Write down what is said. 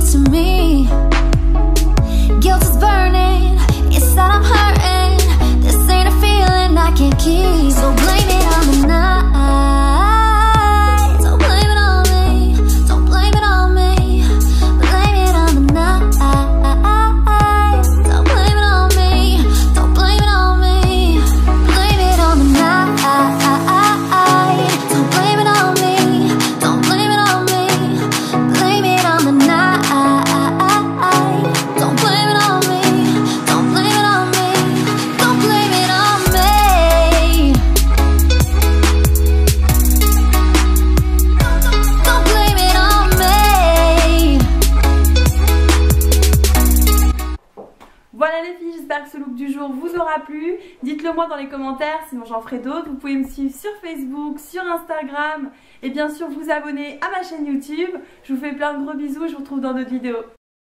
close to me. Guilt is burning, it's that I'm hurting. This ain't a feeling I can't keep. So blame it on the night. Don't blame it on me. Don't blame it on me. Blame it on the night. Don't blame it on me. Don't blame it on me. Blame it on the night. Don't blame it on me. Don't blame it on me. Blame it on the night. Don't blame it on me. Don't blame it on me. Don't blame it on me. Don't blame it on me. Voilà les filles, j'espère que ce look du jour vous aura plu. Dites-le moi dans les commentaires, sinon j'en ferai d'autres. Vous pouvez me suivre sur Facebook, sur Instagram et bien sûr vous abonner à ma chaîne YouTube. Je vous fais plein de gros bisous, je vous retrouve dans d'autres vidéos.